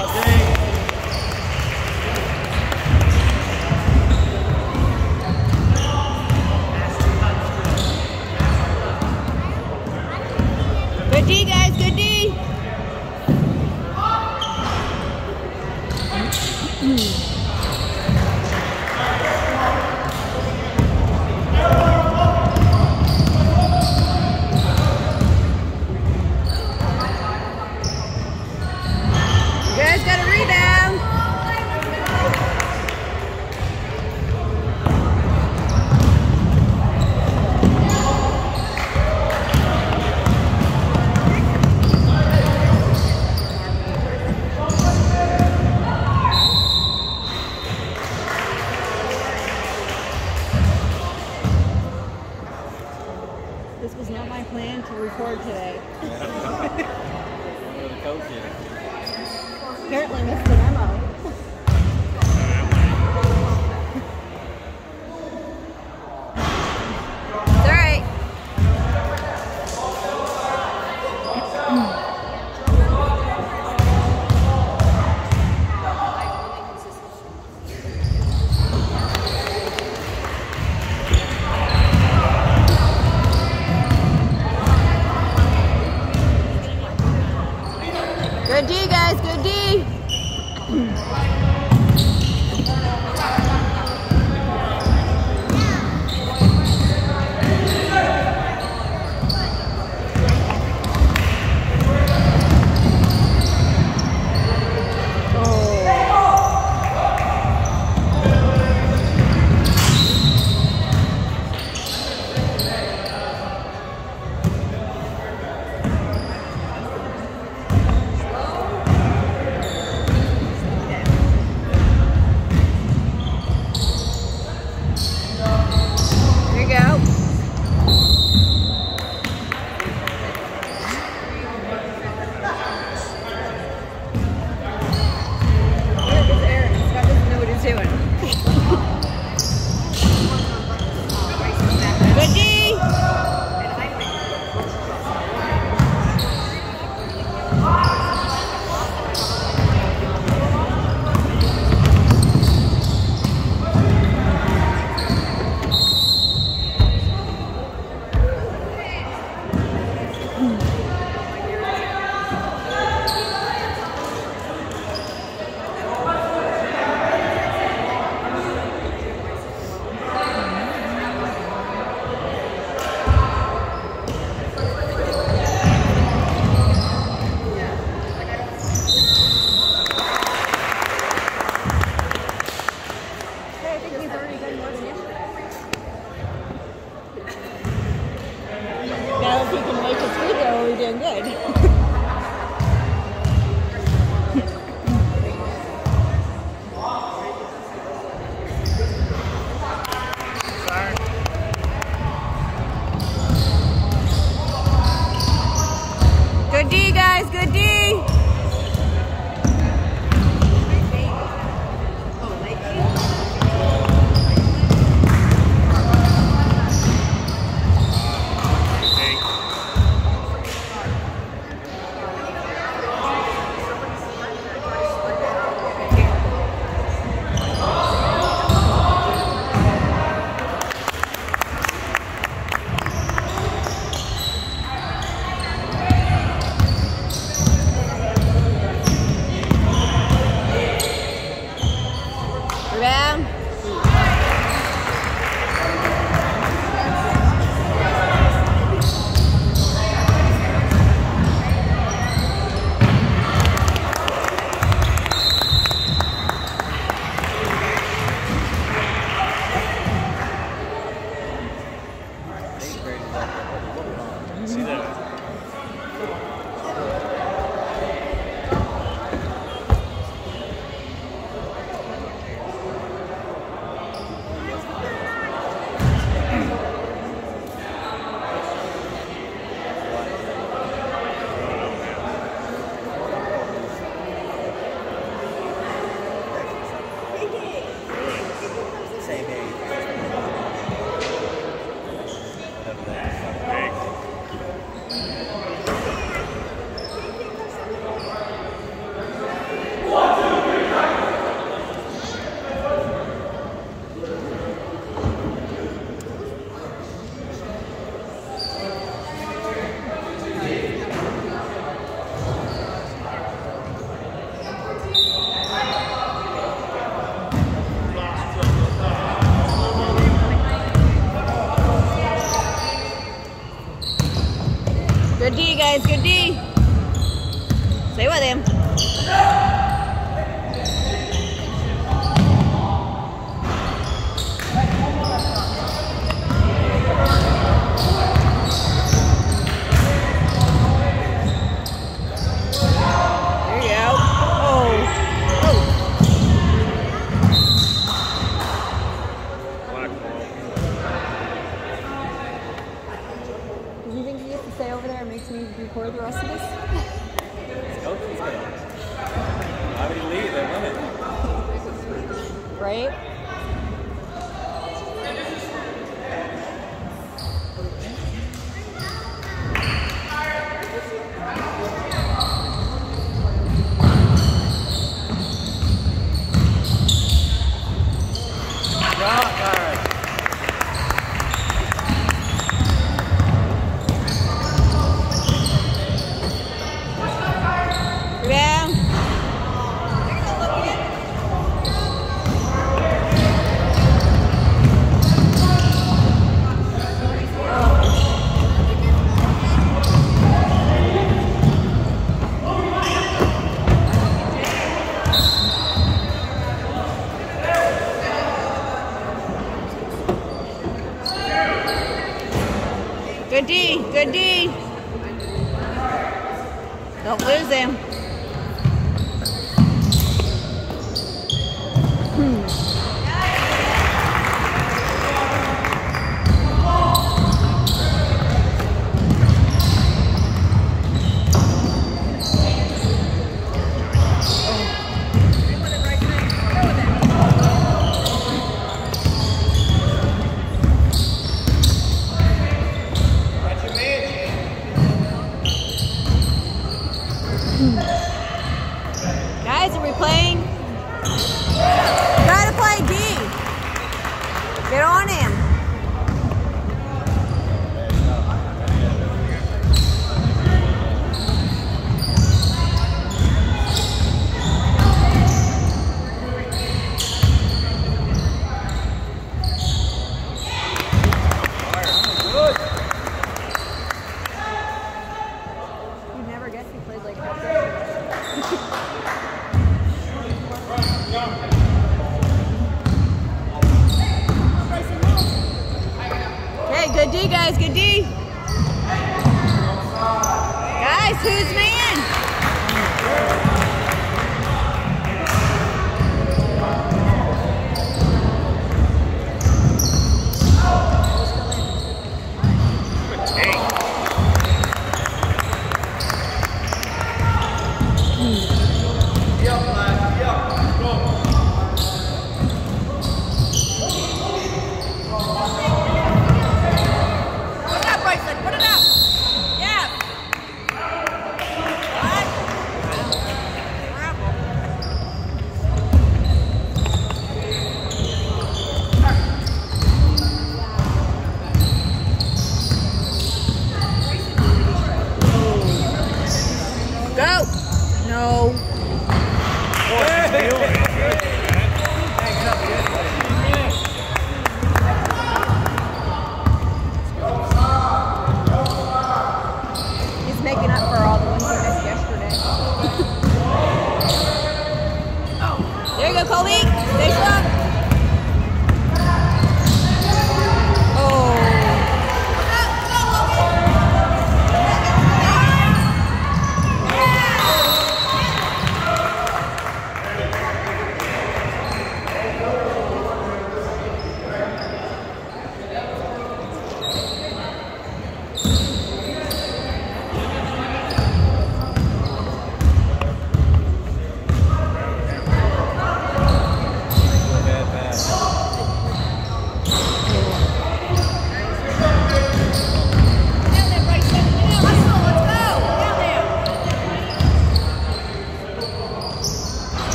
Good D, guys, good D. You guys got a rebound. This was not my plan to record today. Apparently missed the memo. It's all right. Good D, guys, good D. Now if he can make his free throw, we're doing good. Good D, guys, good D. Rebound. See that? Same age. Whatever that is. Good D, guys. Good D. Stay with him. There you go. Oh. Black ball. Do you think he gets to stay over there and makes me record the rest of this? Oh, he's good. Why would he leave? They win it. Right? Rebound. Good D, good D. Don't lose him. Guys, are we playing? Gotta play D. Get on him. You'd never guess he played like that. Okay, good D, guys, good D. Guys, who's man? Put it up, Bryson, put it up. Yeah.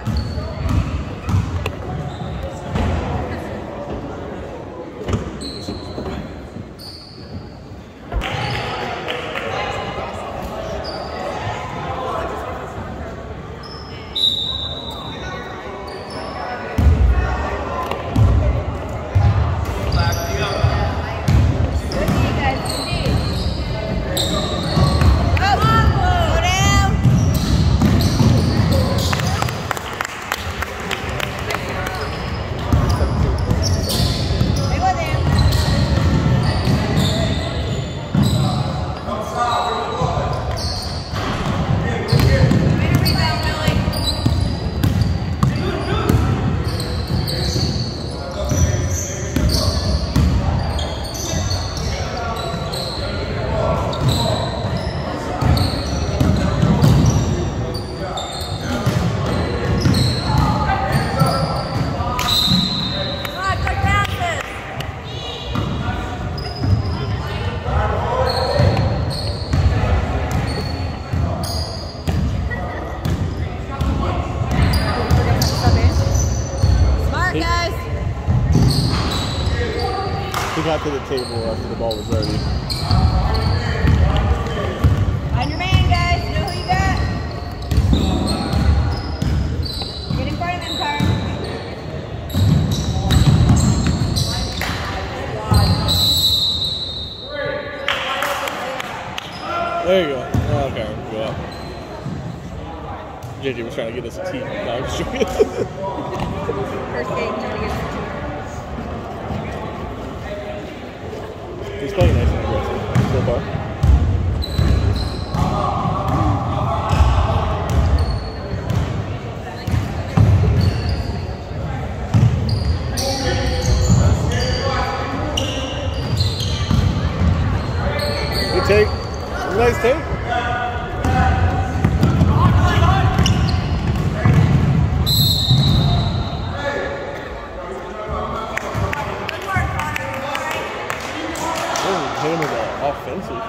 He got to the table after the ball was ready. Find your man, guys. You know who you got? Get in front of him, Carl. There you go. Okay, go up. JJ was trying to get us a tee. No, I'm just joking. First game, trying to get us He's playing nice and aggressive so far. Good take. Nice take. Him is offensive.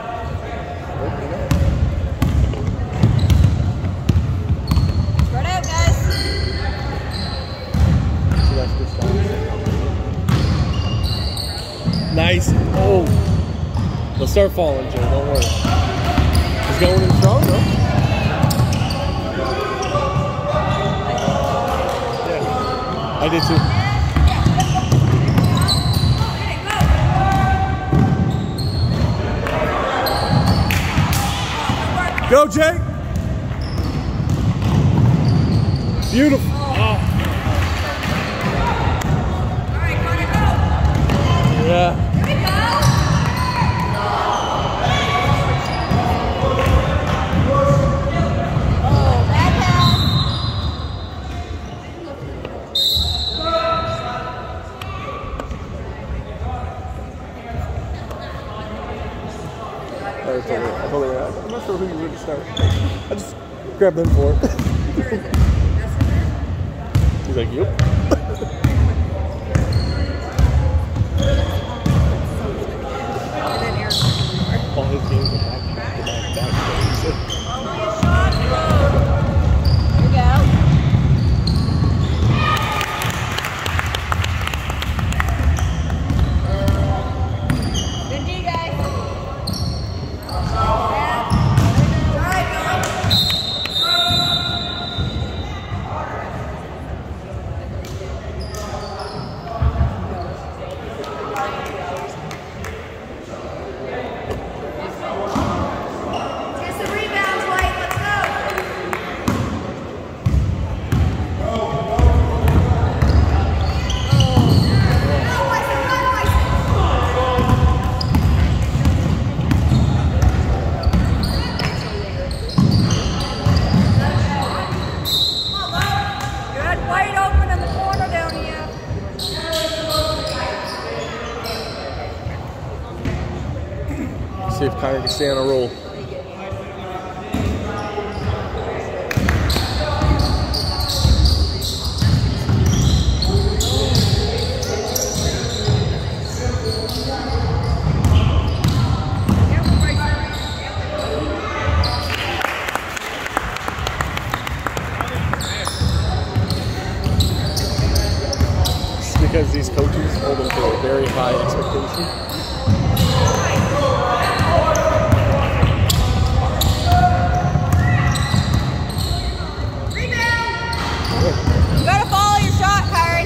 Spread out, guys. So that's good stuff. Nice. Oh. They'll start falling, Jay. Don't worry. He's going in strong, though. Yeah. I did too. Go, Jay! Beautiful. Oh. All right, Connor, go. Yeah. Here we go. Oh, bad pass. I'm not sure who you would start. I just grabbed them for it. He's like, yep. All his games are back. Here we go. Good D, guys. See if Connor can stay on a roll. because these coaches hold them to a very high expectation. You gotta follow your shot, Kyrie.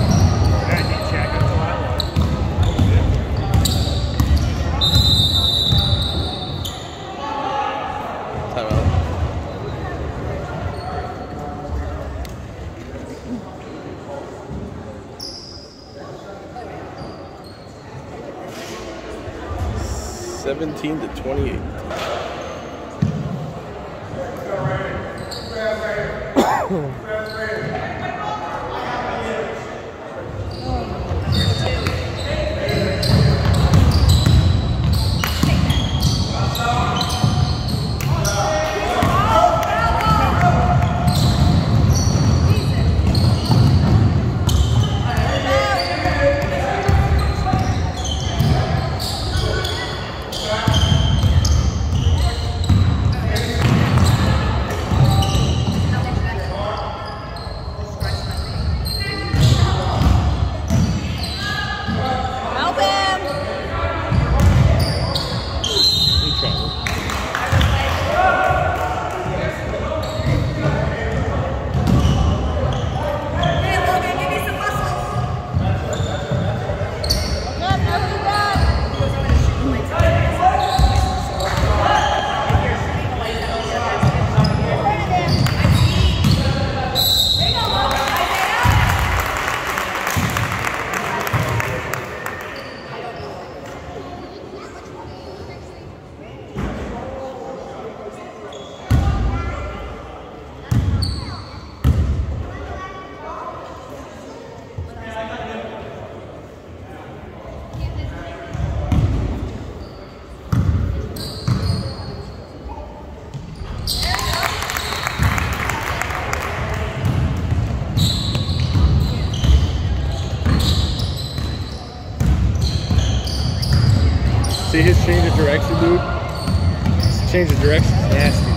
Timeout. (17 to 28). Help him! Hey, Logan, give me some muscles. Good, now what you got? See his change of direction, dude? His change of direction is nasty.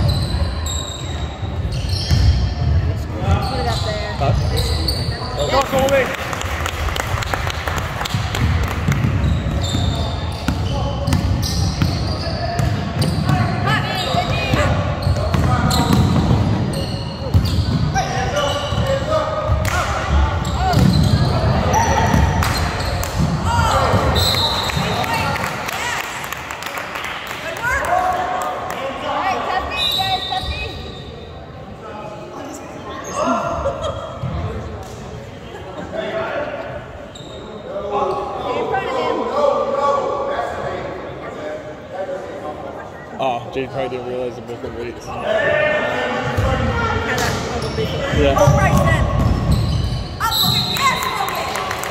Put it up there. Huh? Go, Colby! Alright, tough knee, guys, tough knee. Get in front of him. Oh, Jade probably didn't realize the both of weights. Had that probably before. Yeah. Oh, right then. Up, Logan. Yes, Logan.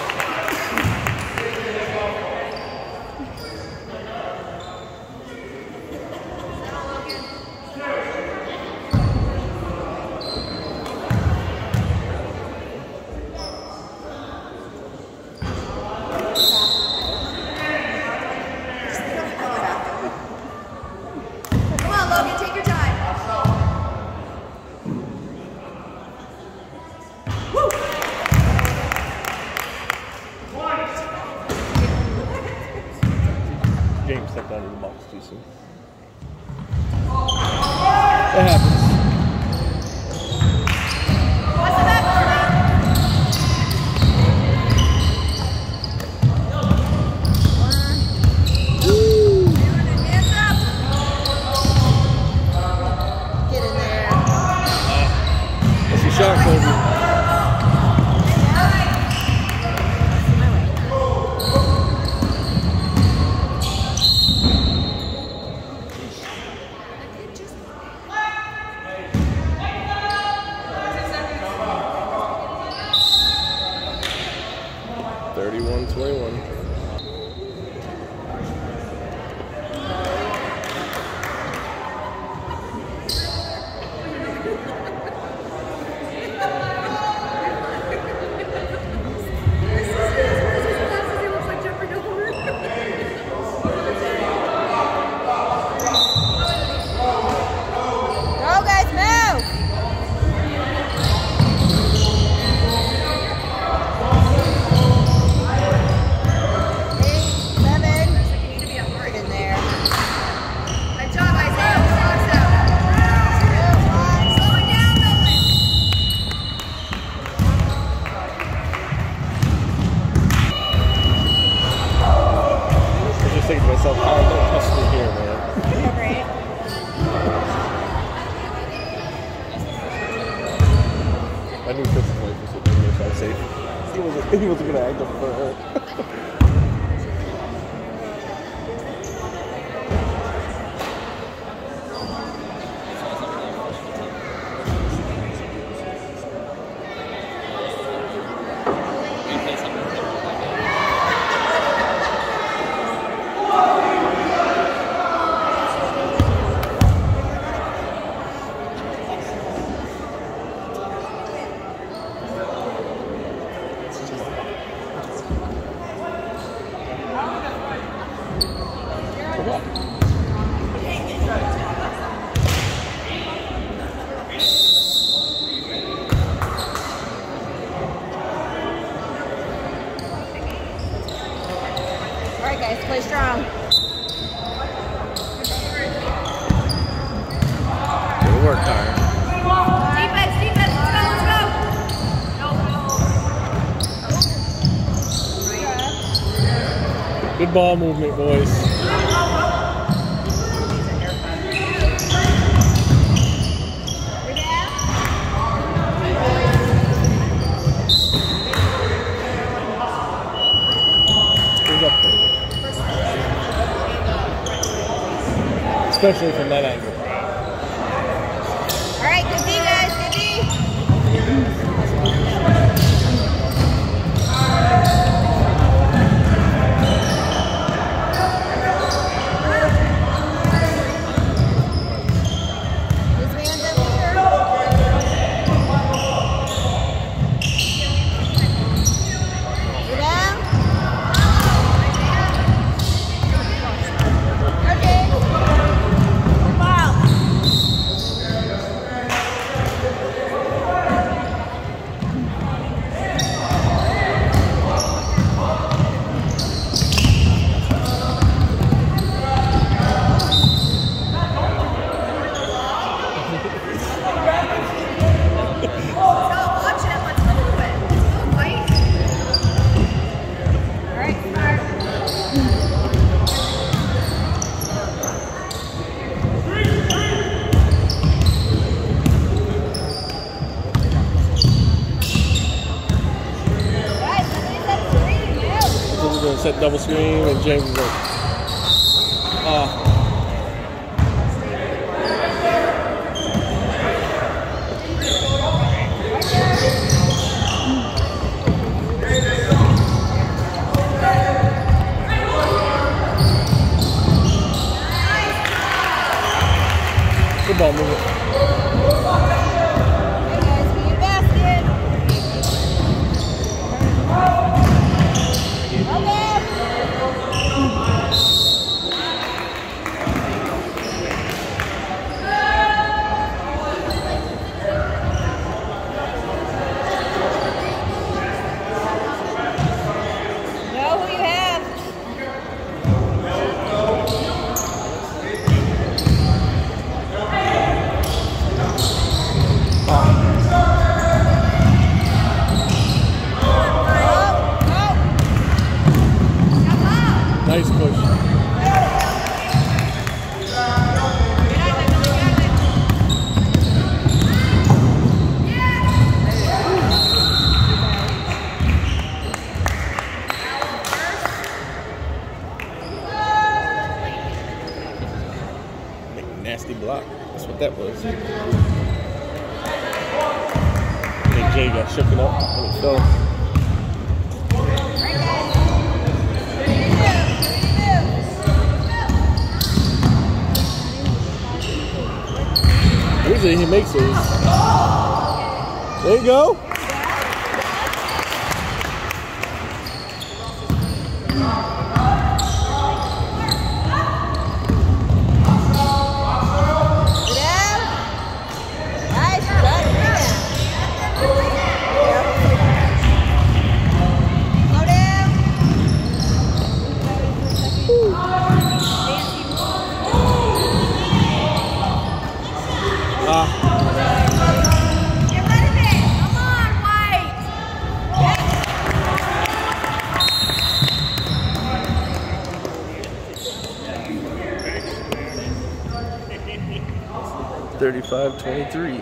Jason. It happens. Get in there. That's your shot, Kobe. Go, guys, move! myself, oh, don't touch me here, man. Right. I knew Chris's wife was sitting there, so I was safe. He wasn't gonna act up for her. All right, guys, play strong. Good work, Tyre. Defense, defense, let's go, let's go. Good ball movement, boys. Who's up there? Especially from that angle. All right, good D, guys, good D. This man's up here. You're down. Okay. Foul. Watch it, let's go to it. Let's go, fight. All right, start. Guys, somebody set a screen, yeah. So we're gonna set double screen and James is like, good ball movement. Hey guys, be your basket. Know who you have. Nice push. Nasty block. That's what that was. I think Jay got shooken up when he fell. Usually he makes these. There you go. Get rid of it. Come on. 35-23.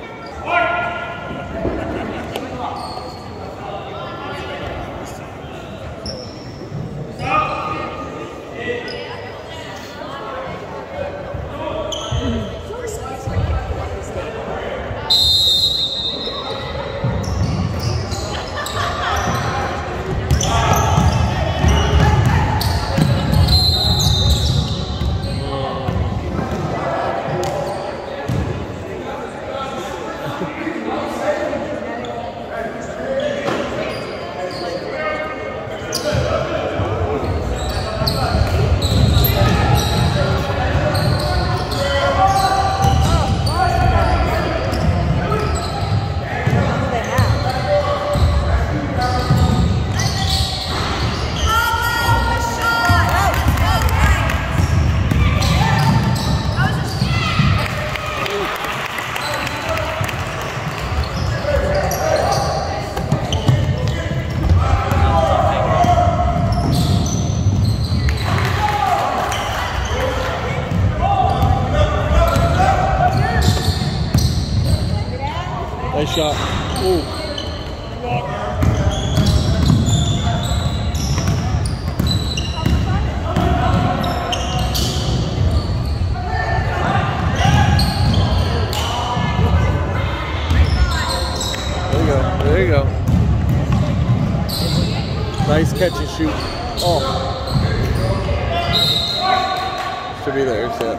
Nice shot. Ooh. There you go. Nice catch and shoot. Oh. Should be there, yeah.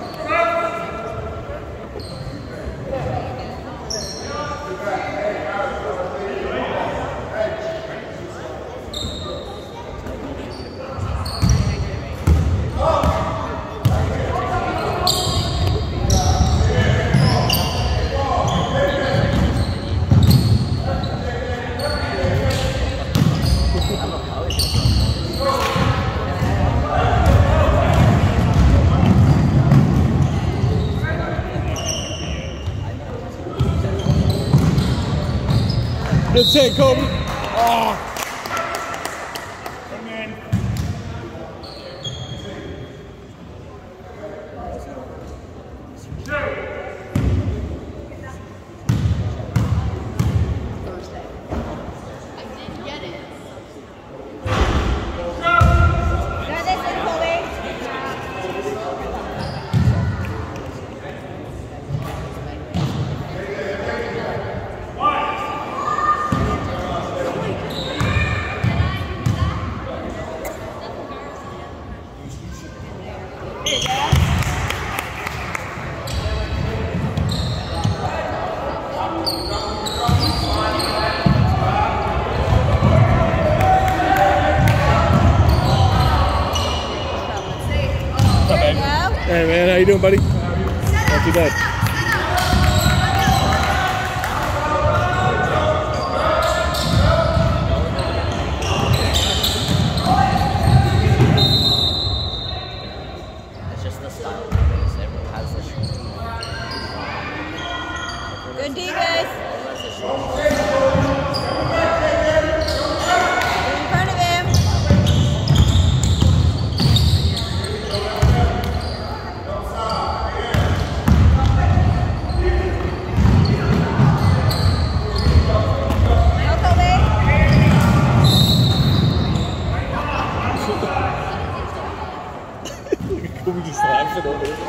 Good take, Kobe. Oh. Hey man, how you doing, buddy? Not too bad. It's just the style of movies. Everyone has the Good D, guys. In front of him. Kobe just laughing over it.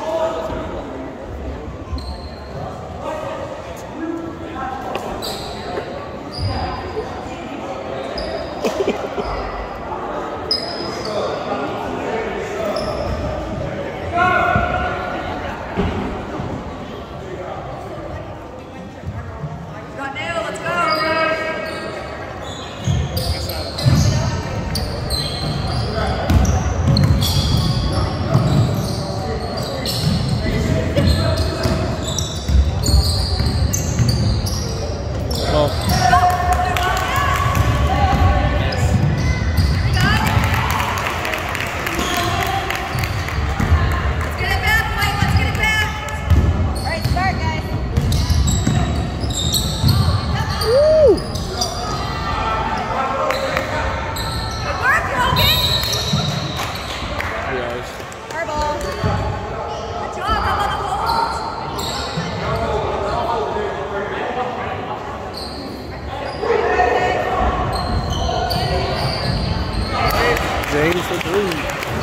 Kansas with the lead.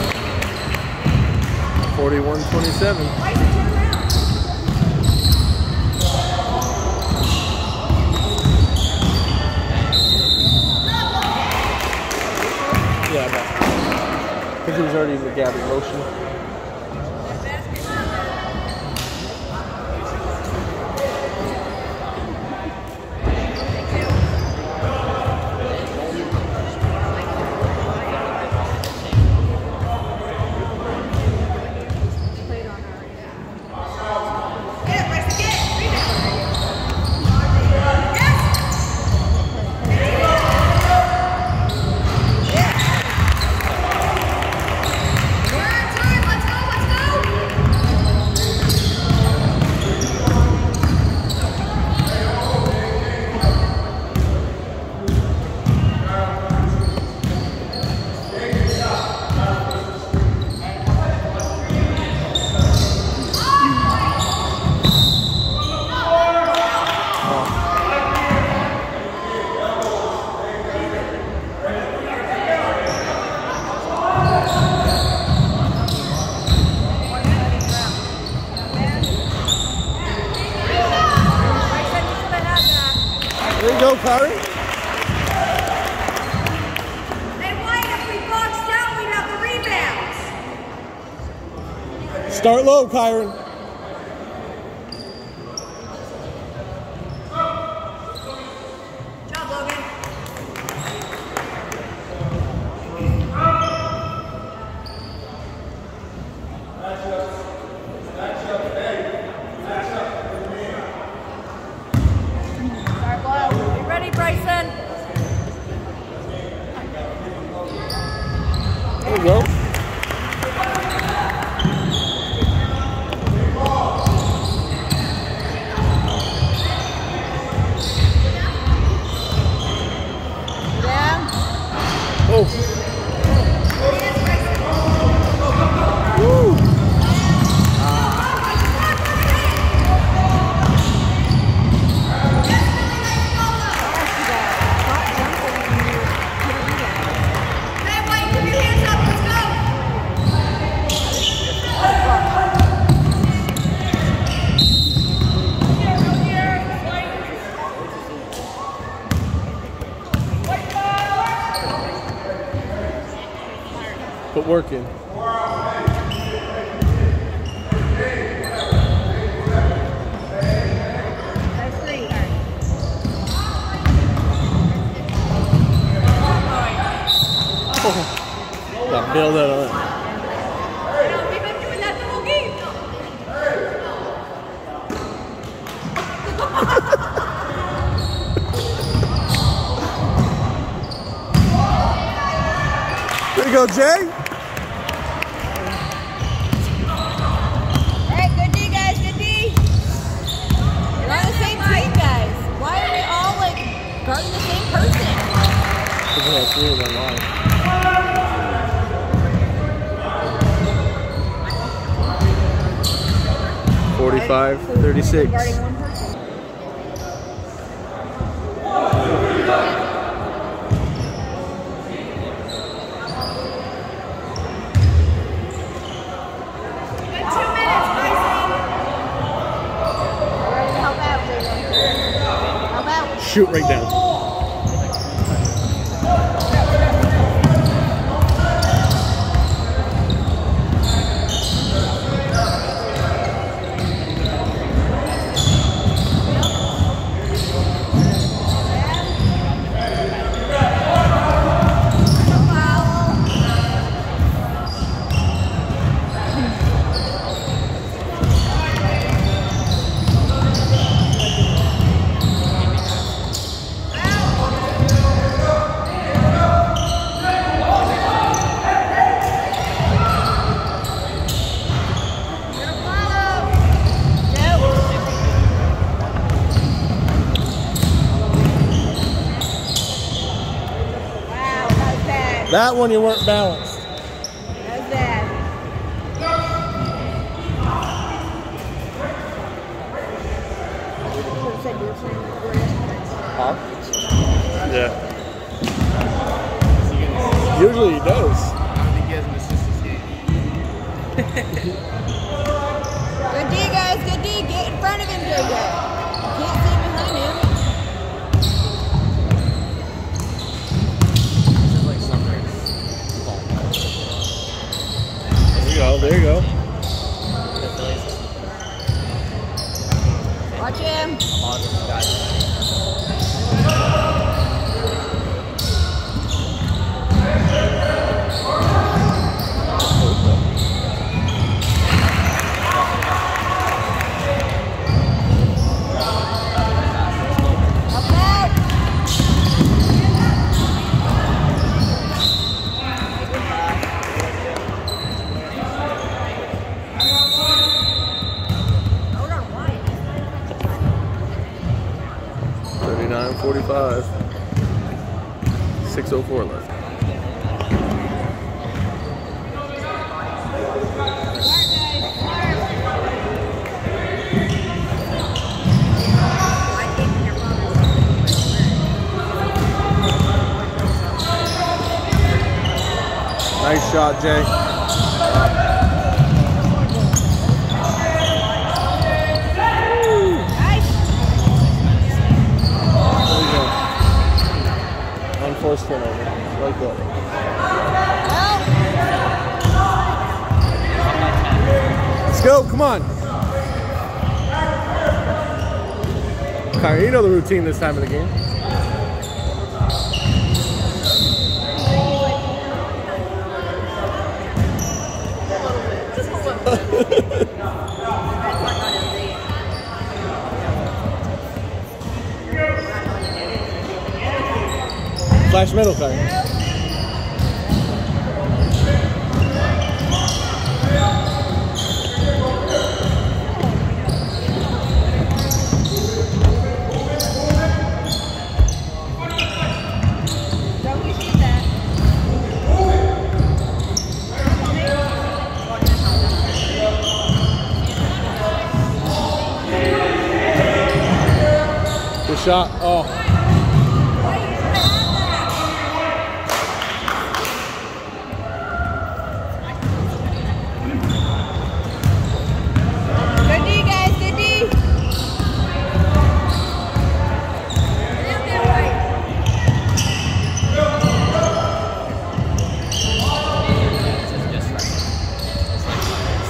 41-27. Yeah, because he was already in the gathering motion. There you go, Kyrie. Hey, White, if we boxed out, we'd have the rebounds. Start low, Kyron. Good job, Logan. Start low. Be ready, Bryson. There you go. Oh. Woo. Hey, White, keep your hands up. Let's go. 'Put work in. Got bailed out on that. We've been doing that the whole game. There you go, Jay. Alright, good D, guys, good D. We're on the same team, guys. Why are we all like guarding the same person? Because we have 3 of them live. Guarding 45-36. one person. Help out, Jalen. Help out. Shoot right down. That one you weren't balanced. That was bad. Said you were playing with Huh? Yeah. Usually he does. they go? Can't see behind him. This is like Summer's fault. There you go. There you go. The Phillies. Watch him. All of this guys. Up back. Hold on, why? 39-45. 6:04 left. Nice shot, Jay. Nice. There you go. Unforced turnover. Like that. Let's go. Come on. Kyrie, you know the routine this time of the game. Flash middle, Kyrie. Don't you see that? Good shot. Oh. Good D, guys. Good D. This is just right. It's like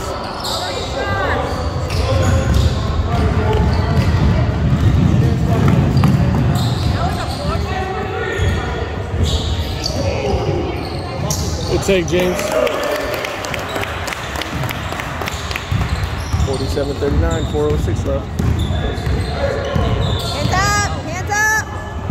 Good take, James. 47-39, 4:06 left. Hands up. Hands up.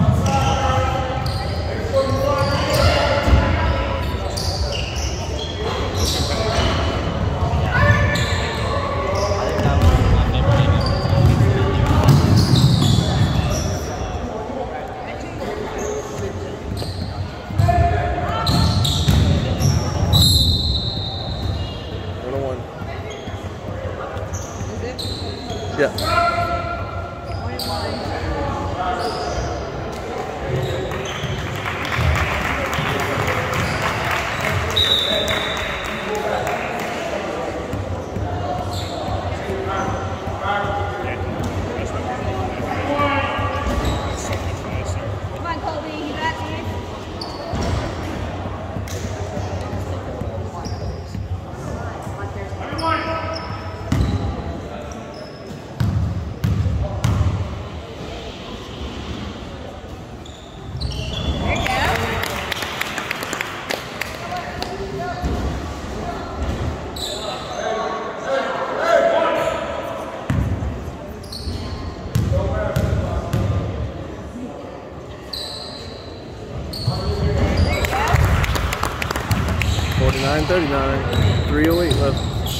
I think that was my favorite game Yeah. Come on, Colby. You got this. There you go. 49-39, 3:08 left.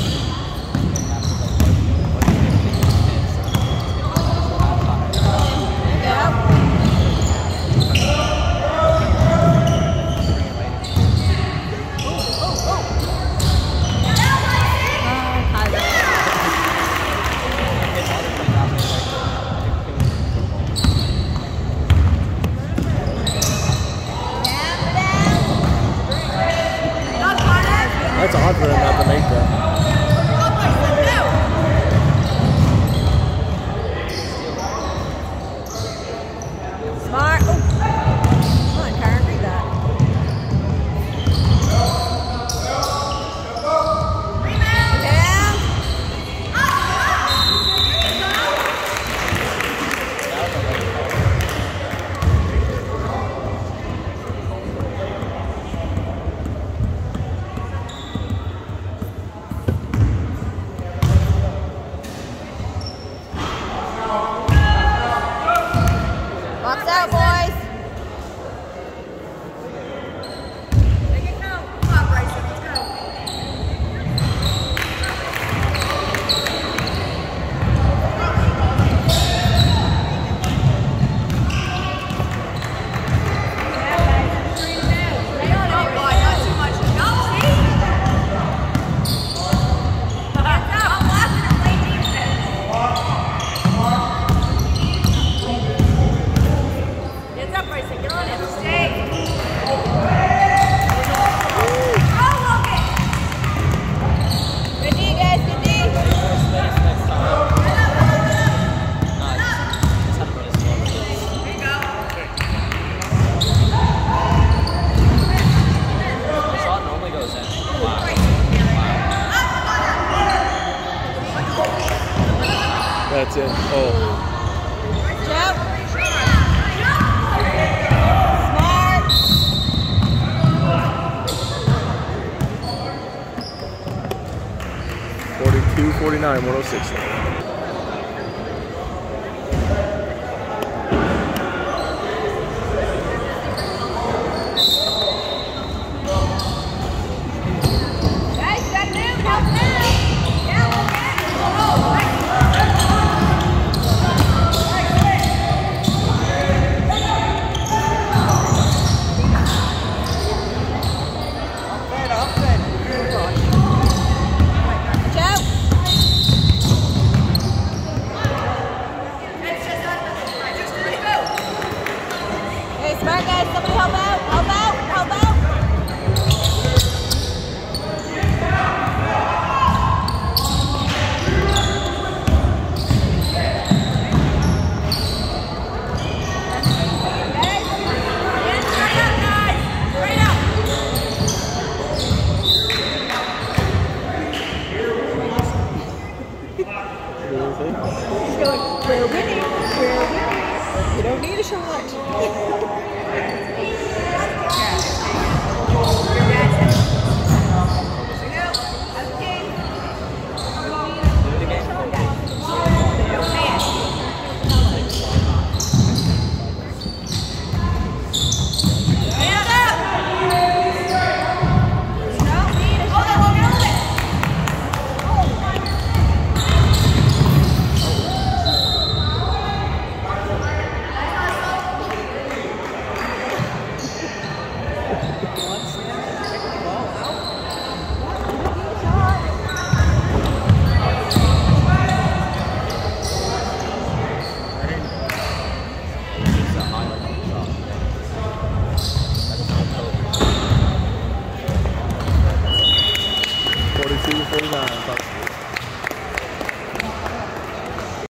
That's odd for him not to make that. 49, 106.